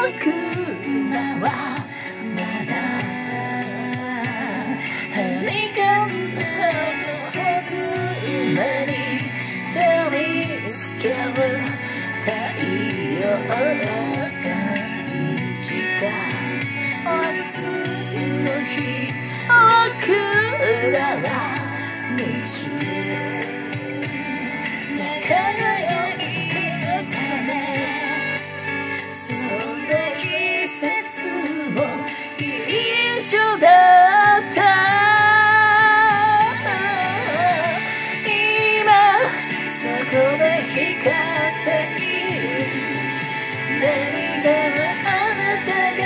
らはまだはにかむほど狭に照りつける太陽が感じたいつの日僕らは夢中な輝いたねそんな季節も一緒だった今そこで光っている涙はあなたが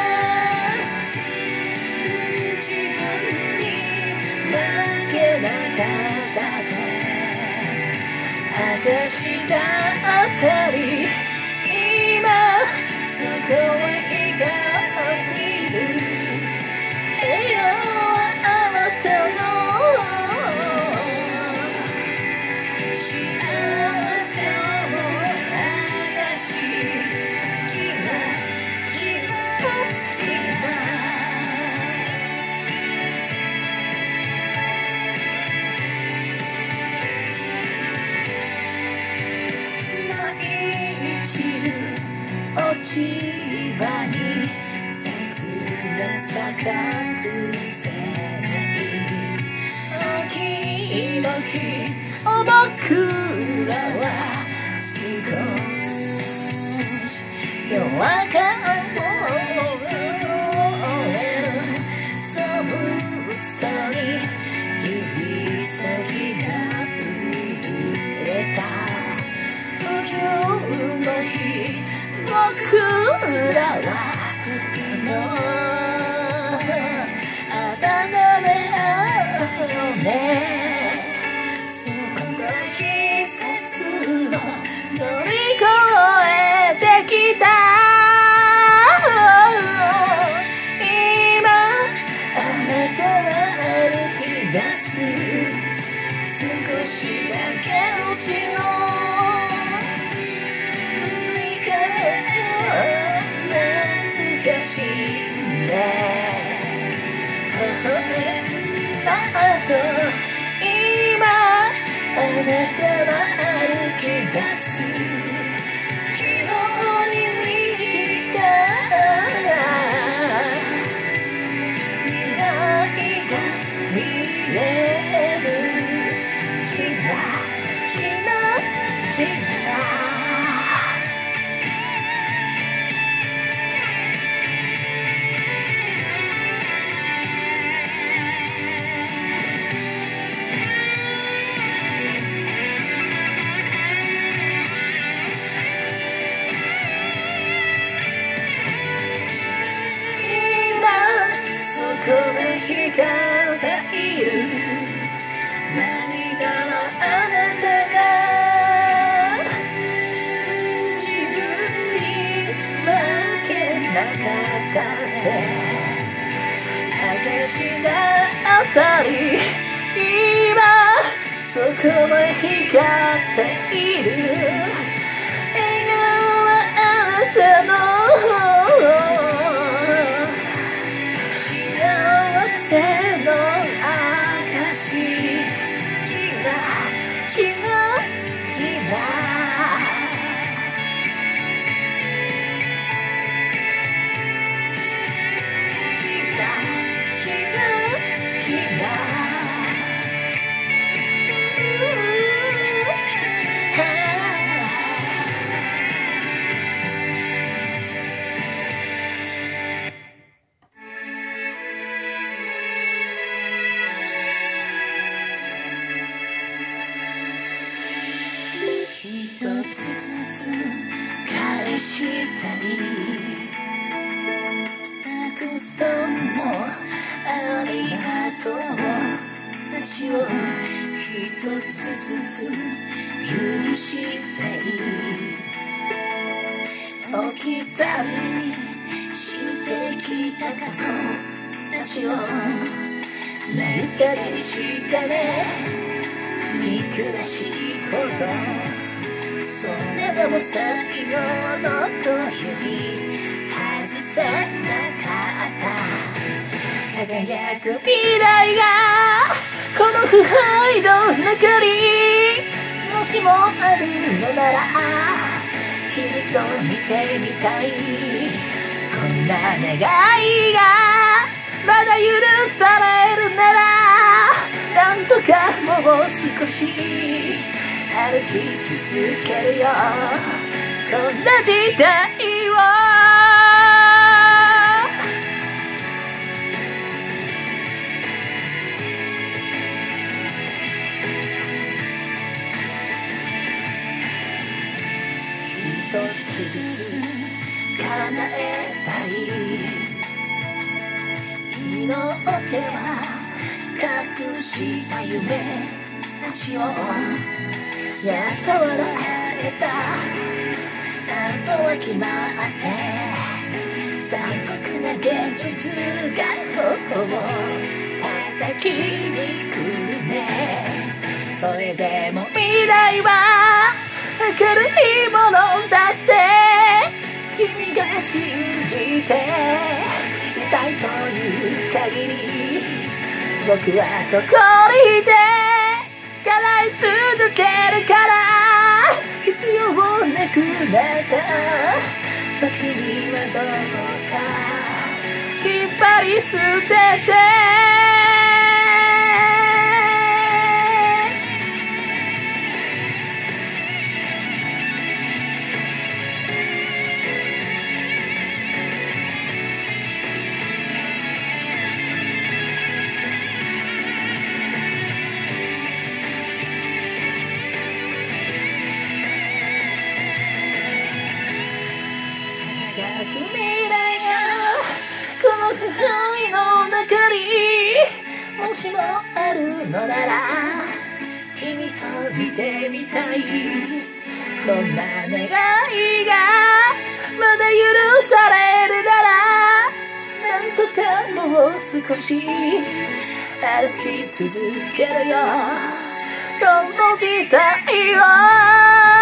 自分に負けなかったで私だったり今そこへ光っている笑顔はあなたの幸せを探しキラキラキラ舞い散る落ち葉に切なさ隠せない秋の日僕らは少し弱かもえる寒さに指先が震えた冬の日僕らはの温め合うねそんな季節を乗り越えてきた今あなたは歩き出す少しだけ後ろ懐かしいね微笑んだ後今あなたは歩き出す昨日に満ちた未来が見えるキラキラキラこの光っている涙はあなたが自分に負けなかったって私だったり今そこは光っている笑顔はあなたのせの証キラキラキラキラキラキラ一つずつ返したいたくさんのありがとうたちを一つずつ許したい置き去りにしてきた過去たちを何かにしたね憎らしいほどそれでも最後の恋にせなかった輝く未来がこの腐敗の中にもしもあるのなら君と見てみたいこんな願いがまだ許されるならなんとかもう少し歩き続けるよこんな時代を一つずつ叶えたい祈っては隠した夢たちをやっと笑えたあとは決まって残酷な現実が頬を叩きに来るねそれでも未来は明るいものだって君が信じていたいという限り僕はここにいて叶い続けるから必要なくなった時にはどうか引っ張り捨てて未来がこの腐敗の中にもしもあるのなら君と見てみたいこんな願いがまだ許されるならなんとかもう少し歩き続けるよこの時代を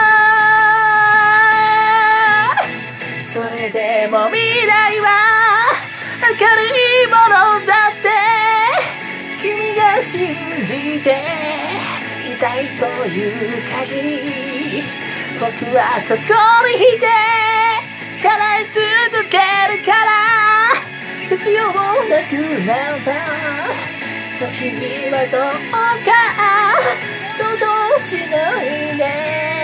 それでも未来は明るいものだって君が信じていたいという限り僕はここにいて叶い続けるから必要なくなった時にはどうか同情しないで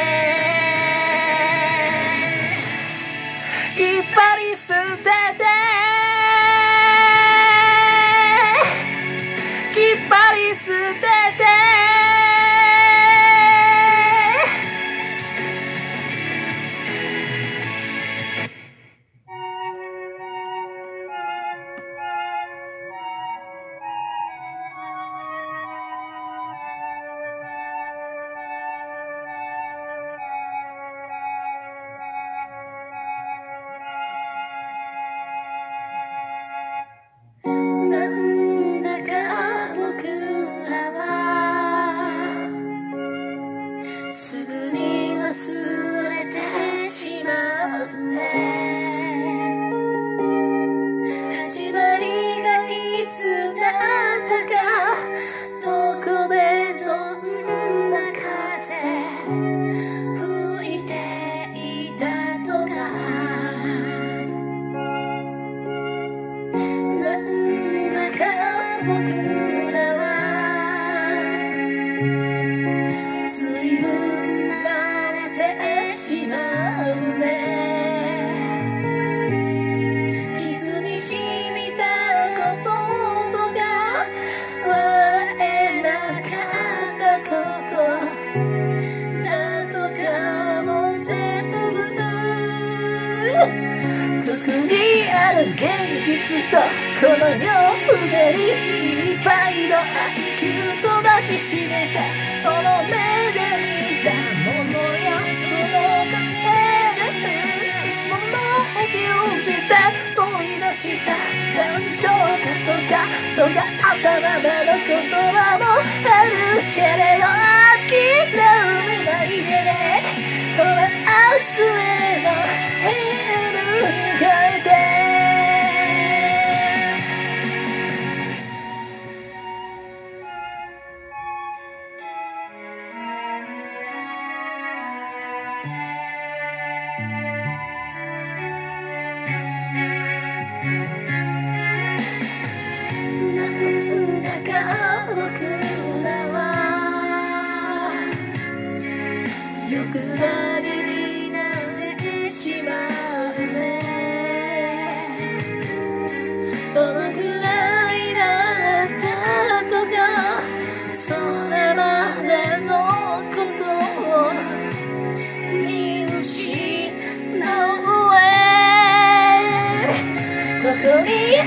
引っ張り捨てて引っ張り捨ててなんだか僕らはすぐに忘れてしまうね始まりがいつだったかどこでどんな風吹いていたとかなんだか僕らは随分慣れてしまうね傷に染みたことが笑えなかったことなんとかも全部ここにある現実とこの両腕にいっぱいの愛ぎゅっと抱きしめてその目で見たものやその影でものを信じて取り出した感情だとか尖ったままの言葉もあるけれど諦めないでねほら明日への部屋に変えて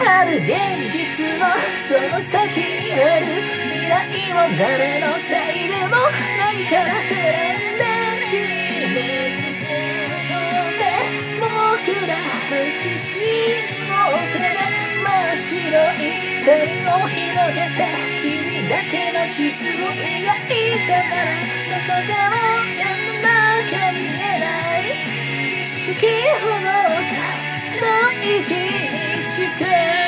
ある現実のその先にある未来を誰のせいでもないからそれで君めくせで僕ら不死の手で真っ白い手を広げて君だけの地図を描いたならそこからじゃなきゃ見えない景色ほど大事にして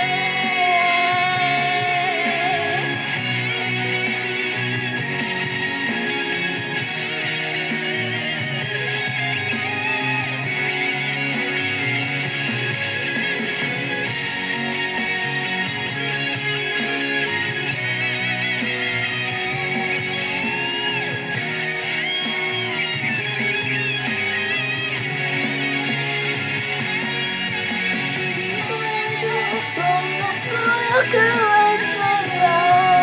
そんな強くはないよ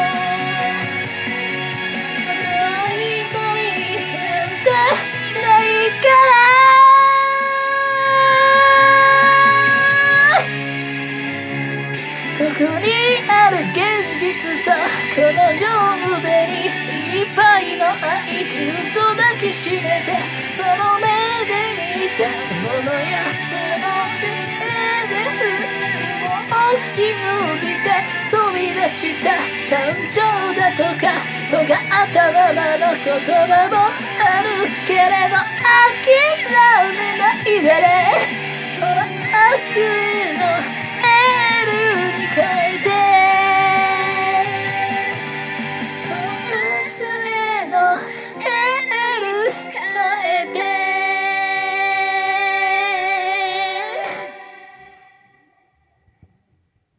会いたいなんてないからここにある現実とこの両腕にいっぱいの愛ぎゅっと抱きしめてその目で見たものやその手で信じて飛び出した感情だとか尖ったままの言葉もあるけれど諦めないでねほら明日